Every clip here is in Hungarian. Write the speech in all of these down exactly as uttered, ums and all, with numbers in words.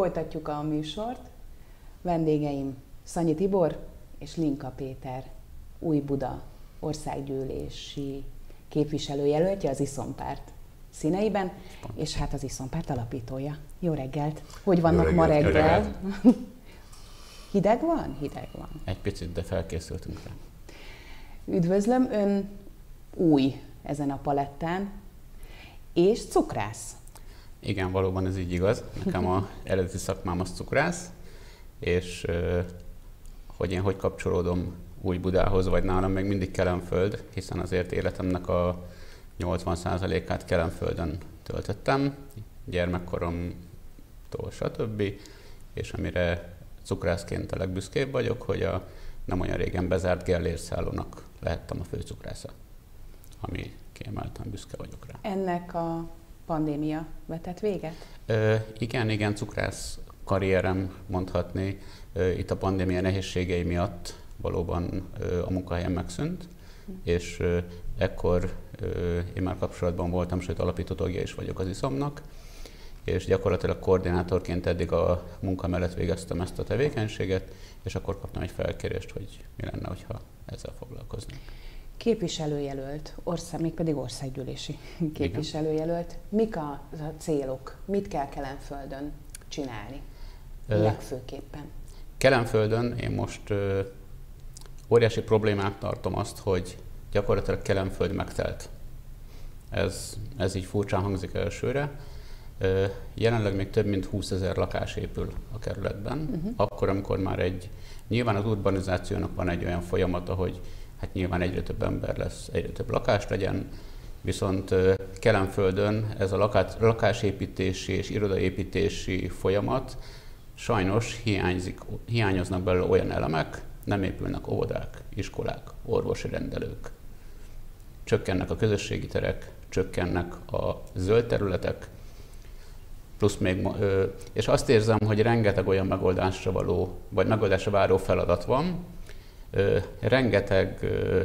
Folytatjuk a műsort. Vendégeim Szanyi Tibor és Linka Péter, Új-Buda országgyűlési képviselőjelöltje az Iszompárt színeiben, és hát az Iszompárt alapítója. Jó reggelt! Hogy vannak reggelt, ma reggel? reggelt. Hideg van? Hideg van. Egy picit, de felkészültünk rá. Üdvözlöm, ön új ezen a palettán, és cukrász. Igen, valóban ez így igaz. Nekem az eredeti szakmám az cukrász, és hogy én hogy kapcsolódom Új-Budához, vagy nálam még mindig Kelenföld, hiszen azért életemnek a nyolcvan százalékát Kelenföldön töltöttem, gyermekkoromtól stb. És amire cukrászként a legbüszkébb vagyok, hogy a nem olyan régen bezárt Gellér szállónak lehettem a főcukrásza, ami kiemelten büszke vagyok rá. Ennek a pandémia vetett véget? Ö, igen, igen, cukrász karrierem mondhatni. Ö, itt a pandémia nehézségei miatt valóban ö, a munkahelyem megszűnt, hm. és ö, ekkor ö, én már kapcsolatban voltam, sőt alapító tagja is vagyok az iszomnak, és gyakorlatilag koordinátorként eddig a munka mellett végeztem ezt a tevékenységet, és akkor kaptam egy felkérést, hogy mi lenne, hogyha ezzel foglalkoznánk. Képviselőjelölt, ország, mégpedig országgyűlési képviselőjelölt. Mik a, a célok? Mit kell Kelenföldön csinálni? Ö, legfőképpen? Kelenföldön én most ö, óriási problémát tartom azt, hogy gyakorlatilag Kelenföld megtelt. Ez, ez így furcsán hangzik elsőre. Ö, jelenleg még több mint húszezer lakás épül a kerületben. Uh-huh. Akkor, amikor már egy, nyilván az urbanizációnak van egy olyan folyamata, hogy hát nyilván egyre több ember lesz, egyre több lakás legyen, viszont Kelenföldön ez a lakás, lakásépítési és irodaépítési folyamat sajnos hiányzik, hiányoznak belőle olyan elemek, nem épülnek óvodák, iskolák, orvosi rendelők, csökkennek a közösségi terek, csökkennek a zöld területek, plusz még, és azt érzem, hogy rengeteg olyan megoldásra való, vagy megoldásra váró feladat van, rengeteg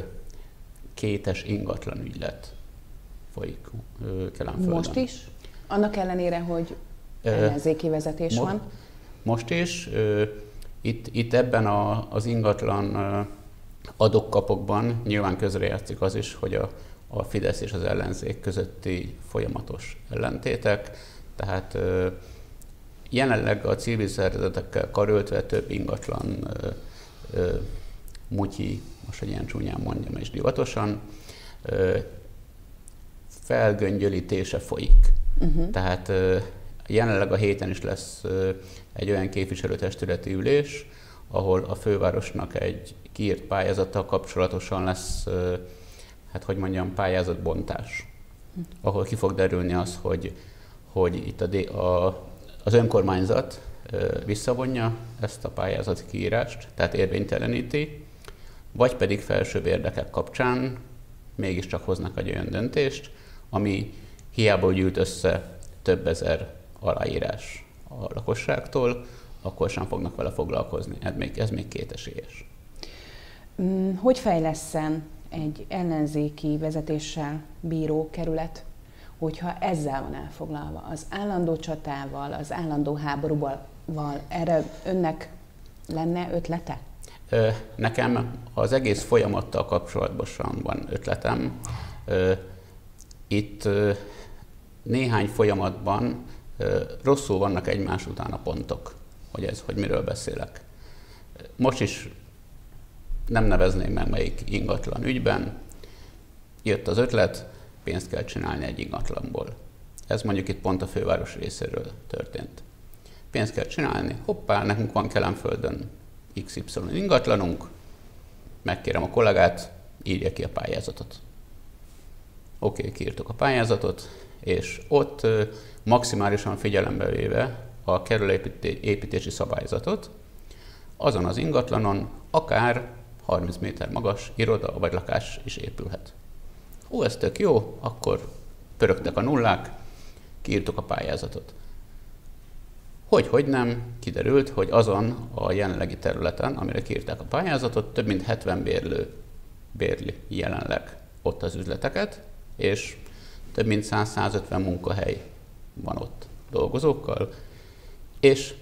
kétes ingatlan ügylet folyik Kelenföldön. Most is? Annak ellenére, hogy ellenzéki vezetés most, van? Most is. Itt, itt ebben a, az ingatlan adok-kapokban nyilván közrejátszik az is, hogy a, a Fidesz és az ellenzék közötti folyamatos ellentétek. Tehát jelenleg a civil szervezetekkel karöltve több ingatlan mutyi, most egy ilyen csúnyán mondjam és divatosan, felgöngyölítése folyik. Uh-huh. Tehát jelenleg a héten is lesz egy olyan képviselőtestületi ülés, ahol a fővárosnak egy kiírt pályázattal kapcsolatosan lesz, hát hogy mondjam, pályázatbontás, uh-huh. ahol ki fog derülni az, hogy, hogy itt a, a, az önkormányzat visszavonja ezt a pályázati kiírást, tehát érvényteleníti, vagy pedig felsőbb érdekek kapcsán mégiscsak hoznak egy olyan döntést, ami hiába gyűjt össze több ezer aláírás a lakosságtól, akkor sem fognak vele foglalkozni. Ez még, ez még kétesélyes. Hogy fejlesszen egy ellenzéki vezetéssel bíró kerület, hogyha ezzel van elfoglalva, az állandó csatával, az állandó háborúval, erre önnek lenne ötlete? Nekem az egész folyamattal kapcsolatban van ötletem. Itt néhány folyamatban rosszul vannak egymás után a pontok, hogy ez, hogy miről beszélek. Most is nem nevezném meg melyik ingatlan ügyben. Jött az ötlet, pénzt kell csinálni egy ingatlanból. Ez mondjuk itt pont a főváros részéről történt. Pénzt kell csinálni, hoppá, nekünk van Kelenföldön iksz ipszilon ingatlanunk, megkérem a kollégát, írja ki a pályázatot. Oké, okay, kiírtuk a pályázatot, és ott maximálisan figyelembe véve a kerülőépítési szabályzatot, azon az ingatlanon akár harminc méter magas iroda vagy lakás is épülhet. Ó, ez tök jó, akkor pörögtek a nullák, kiírtuk a pályázatot. Hogy, hogy nem, kiderült, hogy azon a jelenlegi területen, amire kiírták a pályázatot, több mint hetven bérlő bérli jelenleg ott az üzleteket, és több mint száz-százötven munkahely van ott dolgozókkal, és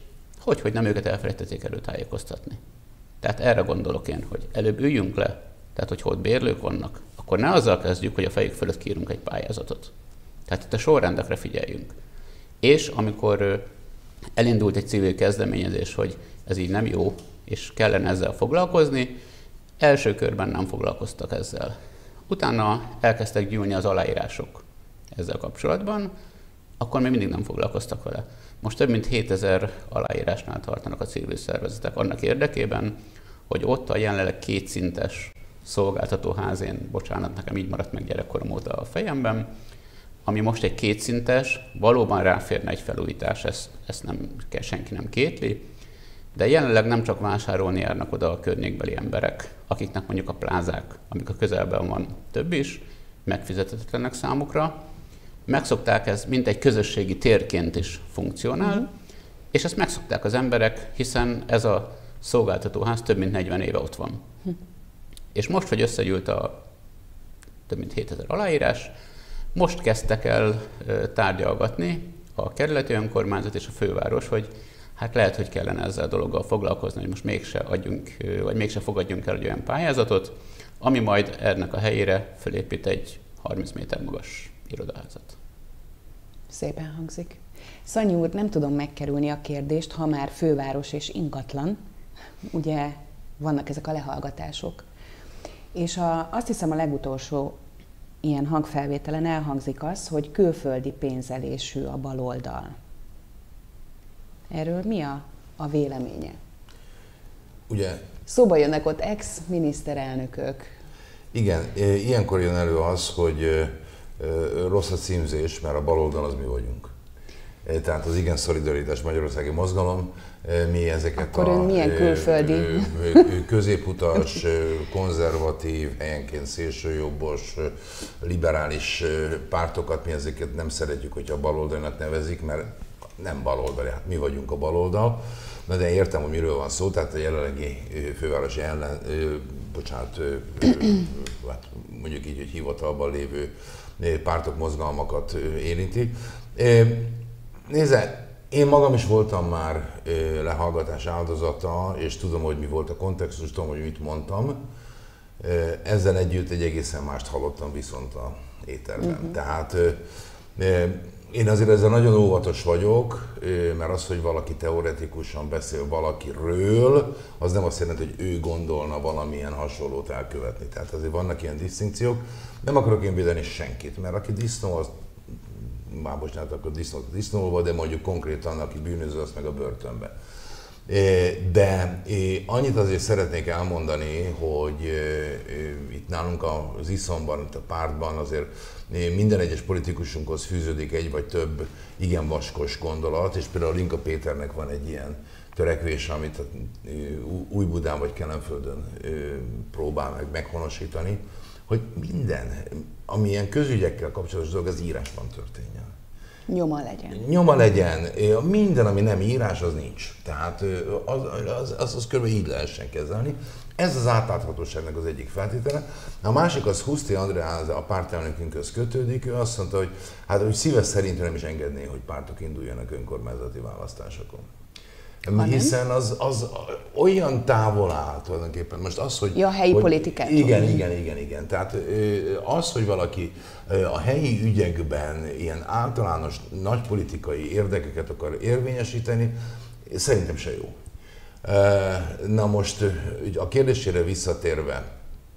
hogy, hogy nem őket elfelejtették előtájékoztatni. Tehát erre gondolok én, hogy előbb üljünk le, tehát hogyha ott bérlők vannak, akkor ne azzal kezdjük, hogy a fejük fölött kiírunk egy pályázatot. Tehát itt a sorrendekre figyeljünk. És amikor elindult egy civil kezdeményezés, hogy ez így nem jó, és kellene ezzel foglalkozni, első körben nem foglalkoztak ezzel. Utána elkezdtek gyűlni az aláírások ezzel kapcsolatban, akkor még mindig nem foglalkoztak vele. Most több mint hétezer aláírásnál tartanak a civil szervezetek annak érdekében, hogy ott a jelenleg kétszintes szolgáltatóházén, bocsánat, nekem így maradt meg gyerekkorom óta a fejemben, ami most egy kétszintes, valóban ráférne egy felújítás, ezt, ezt nem, senki nem kétli, de jelenleg nem csak vásárolni járnak oda a környékbeli emberek, akiknek mondjuk a plázák, amik a közelben van több is, megfizethetetlenek számukra, megszokták ez, mint egy közösségi térként is funkcionál, uh-huh. és ezt megszokták az emberek, hiszen ez a szolgáltatóház több mint negyven éve ott van. Uh-huh. És most, hogy összegyűlt a több mint hétezer aláírás, most kezdtek el tárgyalgatni a kerületi önkormányzat és a főváros, hogy hát lehet, hogy kellene ezzel a dologgal foglalkozni, hogy most mégse adjunk, vagy mégse fogadjunk el egy olyan pályázatot, ami majd ennek a helyére fölépít egy harminc méter magas irodaházat. Szépen hangzik. Szanyi úr, nem tudom megkerülni a kérdést, ha már főváros és ingatlan, ugye vannak ezek a lehallgatások. És a, azt hiszem a legutolsó ilyen hangfelvételen elhangzik az, hogy külföldi pénzelésű a baloldal. Erről mi a, a véleménye? Ugye, szóba jönnek ott ex-miniszterelnökök. Igen, ilyenkor jön elő az, hogy rossz a címzés, mert a baloldal az mi vagyunk. Tehát az Igen Szolidaritás Magyarországi Mozgalom, mi ezeket Akkor a milyen külföldi? középutas, konzervatív, helyenként szélsőjobbos, liberális pártokat, mi ezeket nem szeretjük, hogyha a baloldalnak nevezik, mert nem baloldali, hát mi vagyunk a baloldal. Na de értem, hogy miről van szó, tehát a jelenlegi fővárosi ellen, bocsánat, hát mondjuk így, hogy hivatalban lévő pártok, mozgalmakat érinti. Nézze, én magam is voltam már lehallgatás áldozata, és tudom, hogy mi volt a kontextus, tudom, hogy mit mondtam. Ezzel együtt egy egészen mást hallottam viszont a éterben. Uh-huh. Tehát én azért ezzel nagyon óvatos vagyok, mert az, hogy valaki teoretikusan beszél valakiről, az nem azt jelenti, hogy ő gondolna valamilyen hasonlót elkövetni. Tehát azért vannak ilyen disztinkciók. Nem akarok én védeni senkit, mert aki disznó, az már bocsánat, akkor disznót disznóval, de mondjuk konkrétan, aki bűnöző, az meg a börtönbe. De annyit azért szeretnék elmondani, hogy itt nálunk az iszonban, itt a pártban azért minden egyes politikusunkhoz fűződik egy vagy több igen vaskos gondolat, és például Linka Péternek van egy ilyen törekvés, amit Újbudán vagy Kelenföldön próbál meg meghonosítani, hogy minden, ami ilyen közügyekkel kapcsolatos dolog, az írásban történjen. Nyoma legyen. Nyoma legyen. Minden, ami nem írás, az nincs. Tehát az, az, az, az kb. Így lehessen kezelni. Ez az átláthatóságnak az egyik feltétele. A másik az Huszti Andrea, a pártelnökünkhöz kötődik. Ő azt mondta, hogy hát hogy szíves szerint nem is engedné, hogy pártok induljanak önkormányzati választásokon. Hiszen az, az olyan távol áll tulajdonképpen. Most az, hogy... Ja, a helyi hogy, politikát. Igen, igen, igen, igen. Tehát az, hogy valaki a helyi ügyekben ilyen általános nagy politikai érdekeket akar érvényesíteni, szerintem se jó. Na most a kérdésére visszatérve,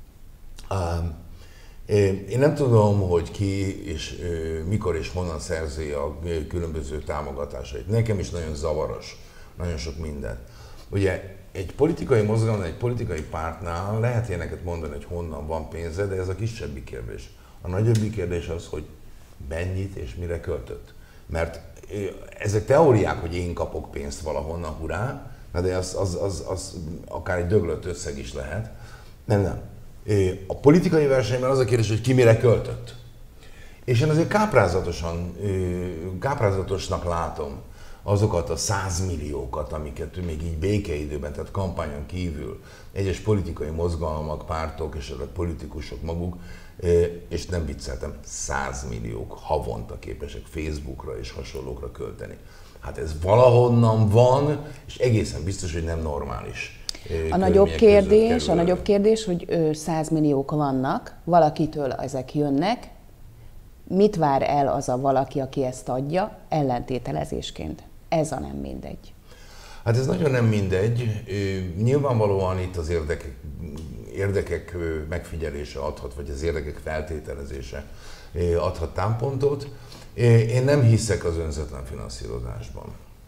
én nem tudom, hogy ki és mikor és honnan szerzi a különböző támogatásait. Nekem is nagyon zavaros. Nagyon sok mindent. Ugye egy politikai mozgalom, egy politikai pártnál lehet ilyeneket mondani, hogy honnan van pénze, de ez a kisebbik kérdés. A nagyobbik kérdés az, hogy mennyit és mire költött. Mert ezek teóriák, hogy én kapok pénzt valahonnan, hurrá, de az, az, az, az akár egy döglött összeg is lehet. Nem, nem. A politikai versenyben az a kérdés, hogy ki mire költött. És én azért káprázatosan, káprázatosnak látom azokat a százmilliókat, amiket még így békeidőben, tehát kampányon kívül egyes politikai mozgalmak, pártok és a politikusok maguk, és nem vicceltem, százmilliók havonta képesek Facebookra és hasonlókra költeni. Hát ez valahonnan van, és egészen biztos, hogy nem normális. A nagyobb kérdés, a nagyobb kérdés, hogy százmilliók vannak, valakitől ezek jönnek, mit vár el az a valaki, aki ezt adja, ellentételezésként? Ez a nem mindegy. Hát ez nagyon nem mindegy. Nyilvánvalóan itt az érdekek, érdekek megfigyelése adhat, vagy az érdekek feltételezése adhat támpontot. Én nem hiszek az önzetlen finanszírozásban.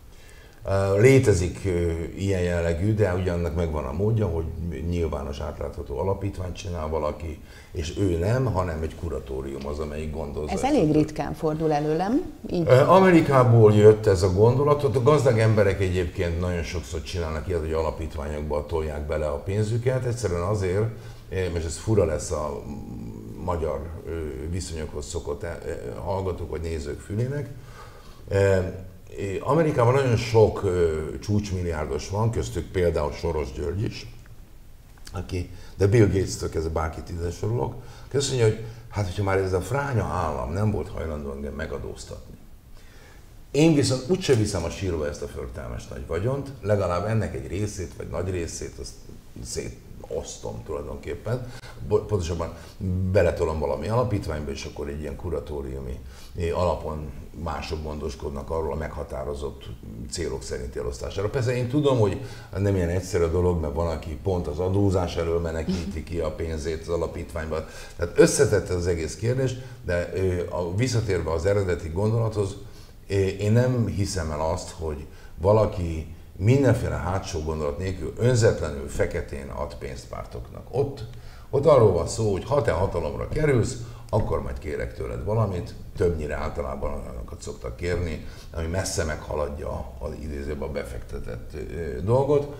Létezik ilyen jellegű, de ugye annak megvan a módja, hogy nyilvános átlátható alapítványt csinál valaki, és ő nem, hanem egy kuratórium az, amelyik gondozza. Ez elég ritkán fordul elő, nem? Így. Amerikából jött ez a gondolat, ott a gazdag emberek egyébként nagyon sokszor csinálnak ilyet, hogy alapítványokba tolják bele a pénzüket, egyszerűen azért, és ez fura lesz a magyar viszonyokhoz szokott hallgatók vagy nézők fülének. Amerikában nagyon sok csúcsmilliárdos van, köztük például Soros György is, aki, de Bill Gates-től kezdve bárkit ide sorolok, azt mondja, hogy hát, hogyha már ez a fránya állam nem volt hajlandó engem megadóztatni. Én viszont úgyse viszem a sírba ezt a förtelmes nagy vagyont, legalább ennek egy részét, vagy nagy részét, azt szétosztom tulajdonképpen. Pontosabban beletolom valami alapítványba, és akkor egy ilyen kuratóriumi alapon mások gondoskodnak arról a meghatározott célok szerinti elosztására. Persze én tudom, hogy nem ilyen egyszerű a dolog, mert van, aki pont az adózás elől menekíti ki a pénzét az alapítványba. Tehát összetett az egész kérdés, de a, visszatérve az eredeti gondolathoz, én nem hiszem el azt, hogy valaki mindenféle hátsó gondolat nélkül önzetlenül feketén ad pénzt pártoknak. Ott, ott arról van szó, hogy ha te hatalomra kerülsz, akkor majd kérek tőled valamit, többnyire általában olyanokat szoktak kérni, ami messze meghaladja az idézőben a befektetett dolgot.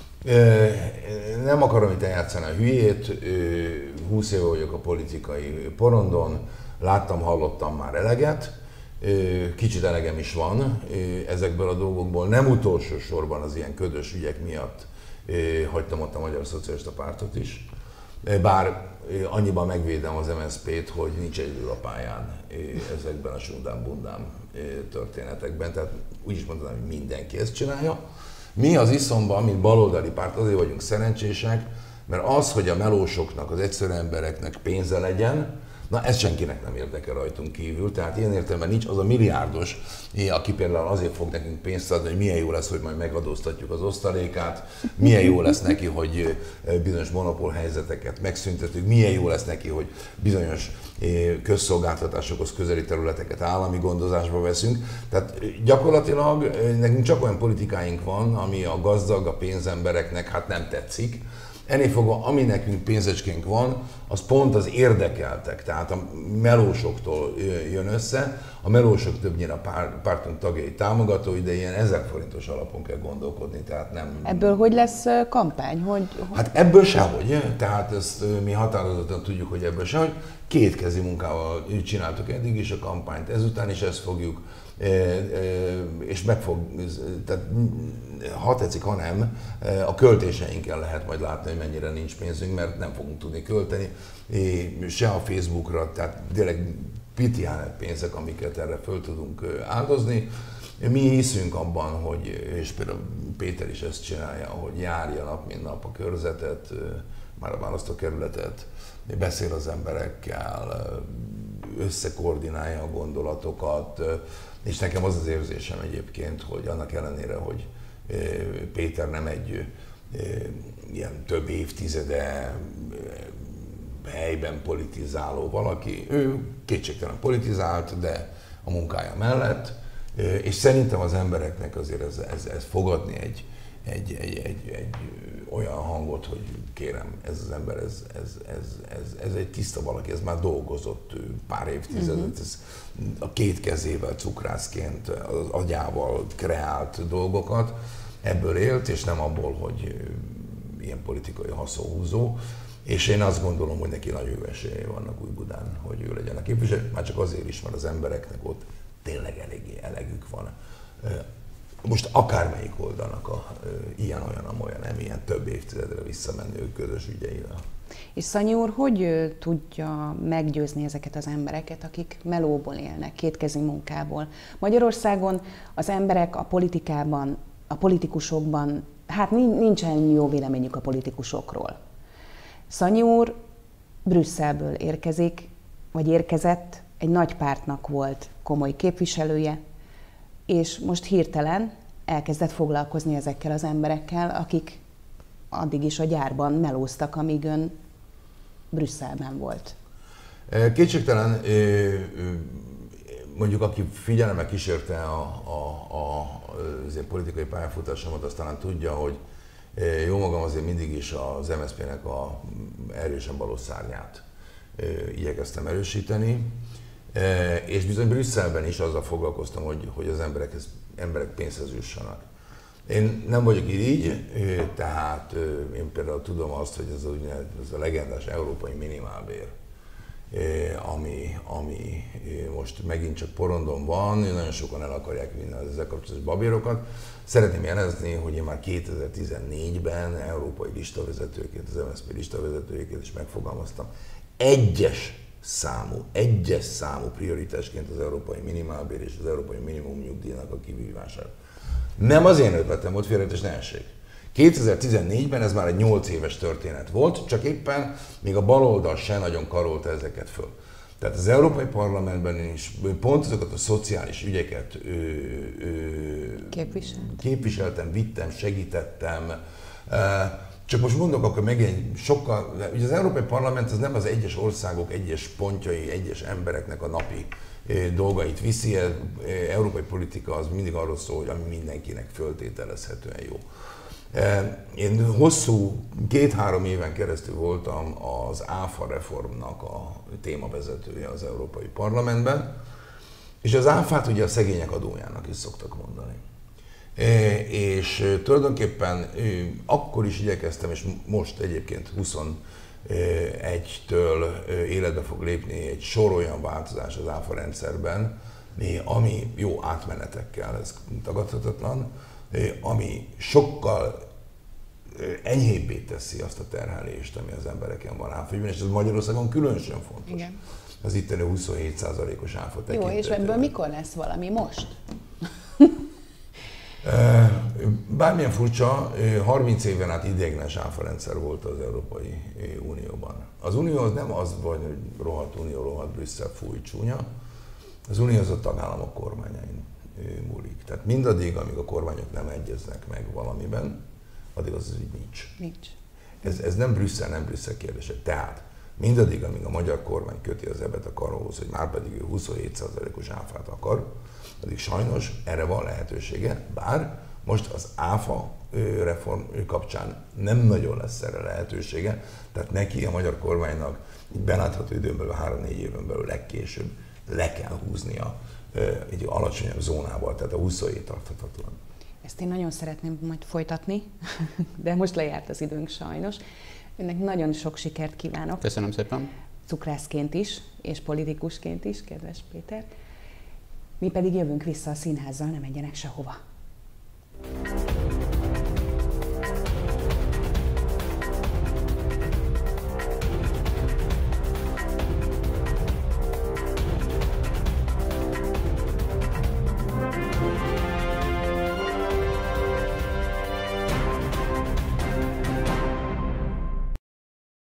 Nem akarom itt eljátszani a hülyét, húsz éve vagyok a politikai porondon, láttam, hallottam már eleget, kicsit elegem is van ezekből a dolgokból, nem utolsó sorban az ilyen ködös ügyek miatt hagytam ott a Magyar Szocialista Pártot is. Bár annyiban megvédem az em es zé pét, hogy nincs egyedül a pályán ezekben a sundám-bundám történetekben, tehát úgy is mondanám, hogy mindenki ezt csinálja. Mi az iszomban, mint baloldali párt, azért vagyunk szerencsések, mert az, hogy a melósoknak, az egyszerű embereknek pénze legyen, na ez senkinek nem érdekel rajtunk kívül, tehát ilyen értelemben nincs az a milliárdos, aki például azért fog nekünk pénzt adni, hogy milyen jó lesz, hogy majd megadóztatjuk az osztalékát, milyen jó lesz neki, hogy bizonyos monopól helyzeteket megszüntetünk, milyen jó lesz neki, hogy bizonyos közszolgáltatásokhoz közeli területeket állami gondozásba veszünk. Tehát gyakorlatilag nekünk csak olyan politikáink van, ami a gazdag, a pénzembereknek hát nem tetszik. Ennél fogva, ami nekünk pénzecskénk van, az pont az érdekeltek, tehát a melósoktól jön össze. A melósok többnyire a pár, pártunk tagjai, támogatói, de ilyen ezer forintos alapon kell gondolkodni, tehát nem... Ebből hogy lesz kampány? Hogy... Hát ebből sehogy, tehát ezt mi határozottan tudjuk, hogy ebből sehogy. Kétkezi munkával csináltuk eddig is a kampányt, ezután is ezt fogjuk, és meg fog, tehát ha tetszik, ha nem, a költéseinkkel lehet majd látni, hogy mennyire nincs pénzünk, mert nem fogunk tudni költeni, se a Facebookra, tehát tényleg pitián pénzek, amiket erre föl tudunk áldozni. Mi hiszünk abban, hogy, és például Péter is ezt csinálja, hogy járja nap mint nap a körzetet, már a választókerületet, beszél az emberekkel, összekoordinálja a gondolatokat, és nekem az az érzésem egyébként, hogy annak ellenére, hogy Péter nem egy ilyen több évtizede helyben politizáló valaki, ő kétségtelen politizált, de a munkája mellett, és szerintem az embereknek azért ez, ez, ez fogadni egy, egy, egy, egy, egy olyan hangot, hogy kérem, ez az ember, ez, ez, ez, ez, ez egy tiszta valaki, ez már dolgozott pár évtizedet, uh-huh. ez a két kezével cukrászként, az agyával kreált dolgokat, ebből élt, és nem abból, hogy ilyen politikai haszonhúzó. És én azt gondolom, hogy neki nagy jó esélyei vannak Újbudán, hogy ő legyen a képviselő, már csak azért is, mert az embereknek ott tényleg eléggé elegük van. Most akármelyik oldalnak a ilyen, olyan, amolyan, nem ilyen több évtizedre visszamenő közös ügyeire. És Szanyi úr, hogy tudja meggyőzni ezeket az embereket, akik melóból élnek, kétkezi munkából? Magyarországon az emberek a politikában, a politikusokban, hát nincsen jó véleményük a politikusokról. Szanyi úr Brüsszelből érkezik, vagy érkezett, egy nagy pártnak volt komoly képviselője, és most hirtelen elkezdett foglalkozni ezekkel az emberekkel, akik addig is a gyárban melóztak, amíg ön Brüsszelben volt. Kétségtelen, mondjuk aki figyelemmel kísérte a, a, a, az én politikai pályafutásomat, azt talán tudja, hogy jó magam azért mindig is az em es zé pé-nek a erősen balos szárnyát igyekeztem erősíteni, és bizony Brüsszelben is azzal foglalkoztam, hogy, hogy az emberekhez, emberek pénzhez jussanak. Én nem vagyok így, tehát én például tudom azt, hogy ez a, ez a legendás európai minimálbér, ami, ami most megint csak porondon van, nagyon sokan el akarják vinni az ezzel kapcsolatos babérokat. Szeretném jelezni, hogy én már kétezer-tizennégyben európai listavezetőként, az em es zé pé listavezetőjeként is megfogalmaztam, egyes számú, egyes számú prioritásként az európai minimálbér és az európai minimum nyugdíjnak a kivívását. Nem az én ötletem volt, félreértés ne essék. kétezer-tizennégyben ez már egy nyolc éves történet volt, csak éppen még a baloldal se nagyon karolta ezeket föl. Tehát az Európai Parlamentben is pont azokat a szociális ügyeket ö, ö, Képviselt. képviseltem, vittem, segítettem. Csak most mondok, akkor megint sokkal, ugye az Európai Parlament az nem az egyes országok egyes pontjai, egyes embereknek a napi dolgait viszi, európai politika az mindig arról szól, hogy ami mindenkinek föltételezhetően jó. Én hosszú, két-három éven keresztül voltam az áfa reformnak a témavezetője az Európai Parlamentben, és az áfát ugye a szegények adójának is szoktak mondani. És tulajdonképpen akkor is igyekeztem, és most egyébként huszonegytől életbe fog lépni egy sor olyan változás az áfa rendszerben, ami jó átmenetekkel, ez tagadhatatlan, ami sokkal enyhébbé teszi azt a terhelést, ami az embereken van áfaügyben, és ez Magyarországon különösen fontos. Igen. Az itteni huszonhét százalékos áfa tekintetében. Jó, és ebből mikor lesz valami? Most? Bármilyen furcsa, harminc éven át ideiglenes áfarendszer volt az Európai Unióban. Az Unió az nem az, hogy rohadt Unió, rohadt Brüsszel, fúj, csúnya. Az Unió az a tagállamok kormányain múlik. Tehát mindaddig, amíg a kormányok nem egyeznek meg valamiben, addig az így nincs. Nincs. Ez, ez nem Brüsszel, nem Brüsszel kérdése. Tehát mindaddig, amíg a magyar kormány köti az ebet a karhoz, hogy már pedig ő huszonhét százalékos áfát akar, addig sajnos erre van lehetősége, bár most az áfa reform kapcsán nem nagyon lesz erre lehetősége, tehát neki, a magyar kormánynak belátható időn belül, három-négy éven belül legkésőbb le kell húznia egy alacsonyabb zónával, tehát a huszonhét tarthatatlan. Ezt én nagyon szeretném majd folytatni, de most lejárt az időnk sajnos. Önnek nagyon sok sikert kívánok. Köszönöm szépen. Cukrászként is, és politikusként is, kedves Péter. Mi pedig jövünk vissza a színházzal, ne menjenek sehova.